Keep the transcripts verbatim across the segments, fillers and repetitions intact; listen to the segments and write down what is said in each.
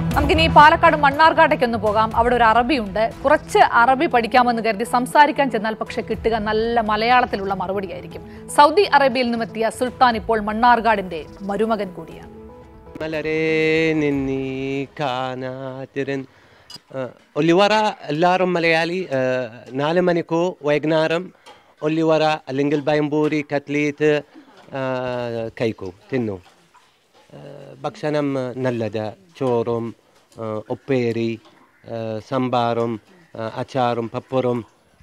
നമുക്കിനി പാലക്കാട് മണ്ണാർക്കാട്ടേക്കൊന്ന് പോകാം. അവിടെ ഒരു അറബിയുണ്ട്. കുറച്ച് അറബി പഠിക്കാമെന്ന് കരുതി സംസാരിക്കാൻ ചെന്നാൽ പക്ഷെ കിട്ടുക നല്ല മലയാളത്തിലുള്ള മറുപടിയായിരിക്കും. സൗദി അറേബ്യയിൽ നിന്നെത്തിയ സുൽത്താൻ ഇപ്പോൾ മണ്ണാർക്കാടിന്റെ മരുമകൻ കൂടിയാണ്. ഒല്ലിവറ എല്ലാവരും മലയാളി. നാല് മണിക്കൂർ വൈകുന്നേരം ഒല്ലിവറ അല്ലെങ്കിൽ ബയംപൂരി കട്ട്ലീറ്റ് കഴിക്കൂ, തിന്നു. ഭക്ഷണം നല്ലത്. ചോറും ഉപ്പേരി, സാമ്പാറും അച്ചാറും പപ്പറും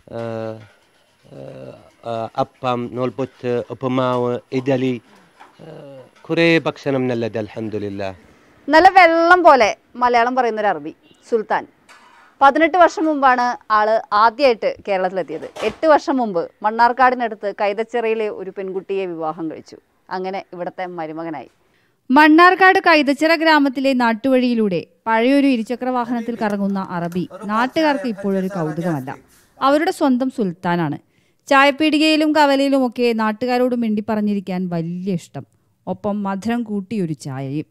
അപ്പം, നൂൽപുട്ട്, ഉപ്പുമാവ്, ഇഡലി, കുറേ ഭക്ഷണം നല്ലത്. അൽഹംദുലില്ലാ. നല്ല വെള്ളം പോലെ മലയാളം പറയുന്ന ഒരു അറബി സുൽത്താൻ. പതിനെട്ട് വർഷം മുമ്പാണ് ആള് ആദ്യമായിട്ട് കേരളത്തിലെത്തിയത്. എട്ട് വർഷം മുമ്പ് മണ്ണാർക്കാടിനടുത്ത് കൈതച്ചിറയിലെ ഒരു പെൺകുട്ടിയെ വിവാഹം കഴിച്ചു. അങ്ങനെ ഇവിടുത്തെ മരുമകനായി. മണ്ണാർക്കാട് കൈതച്ചിറ ഗ്രാമത്തിലെ നാട്ടുവഴിയിലൂടെ പഴയൊരു ഇരുചക്ര വാഹനത്തിൽ കറങ്ങുന്ന അറബി നാട്ടുകാർക്ക് ഇപ്പോഴൊരു കൗതുകമല്ല, അവരുടെ സ്വന്തം സുൽത്താനാണ്. ചായപ്പീടികയിലും കവലയിലുമൊക്കെ നാട്ടുകാരോട് മിണ്ടി പറഞ്ഞിരിക്കാൻ വലിയ ഇഷ്ടം. ഒപ്പം മധുരം കൂട്ടിയൊരു ചായയും.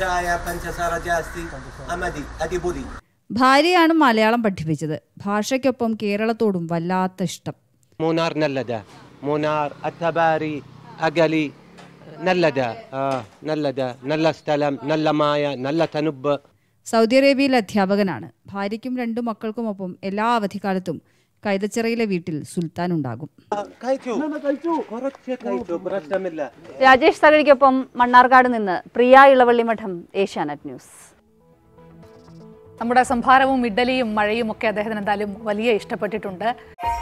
ഭാര്യയാണ് മലയാളം പഠിപ്പിച്ചത്. ഭാഷയ്ക്കൊപ്പം കേരളത്തോടും വല്ലാത്ത ഇഷ്ടം. മൂന്നാർ നല്ലത്. മൂന്നാർ, അത്തബാരി, അഗലി നല്ലത്. നല്ലത്, നല്ല സ്ഥലം, നല്ല മായ, നല്ല തണുപ്പ്. സൗദി അറേബ്യയിൽ അധ്യാപകനാണ്. ഭാര്യയ്ക്കും രണ്ടു മക്കൾക്കുമൊപ്പം എല്ലാ അവധിക്കാലത്തും കൈതച്ചിറയിലെ വീട്ടിൽ സുൽത്താൻ ഉണ്ടാകും. രാജേഷ് തകഴിക്കൊപ്പം മണ്ണാർക്കാട് നിന്ന് പ്രിയ ഇളവള്ളി മഠം, ഏഷ്യാനെറ്റ് ന്യൂസ്. നമ്മുടെ സംഭാരവും ഇഡലിയും മഴയും ഒക്കെ അദ്ദേഹത്തിന് എന്തായാലും വലിയ ഇഷ്ടപ്പെട്ടിട്ടുണ്ട്.